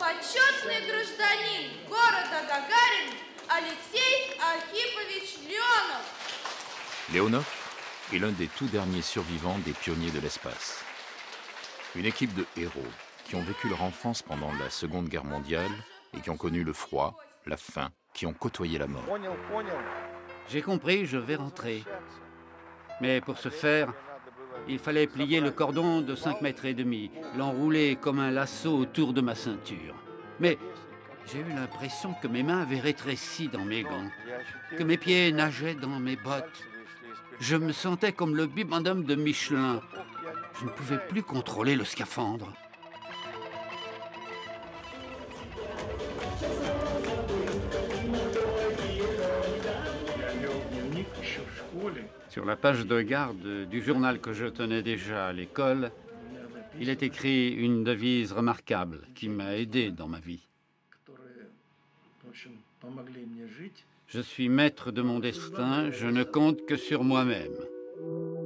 Почетный гражданин города Гагарин Алексей Архипович Леонов. Leonov est l'un des tout derniers survivants des pionniers de l'espace. Une équipe de héros qui ont vécu leur enfance pendant la Seconde Guerre mondiale et qui ont connu le froid, la faim, qui ont côtoyé la mort. J'ai compris, je vais rentrer. Mais pour ce faire, il fallait plier le cordon de 5,5 mètres, l'enrouler comme un lasso autour de ma ceinture. Mais j'ai eu l'impression que mes mains avaient rétréci dans mes gants, que mes pieds nageaient dans mes bottes. Je me sentais comme le bibendum de Michelin. Je ne pouvais plus contrôler le scaphandre. Sur la page de garde du journal que je tenais déjà à l'école, il est écrit une devise remarquable qui m'a aidé dans ma vie. Je suis maître de mon destin, je ne compte que sur moi-même.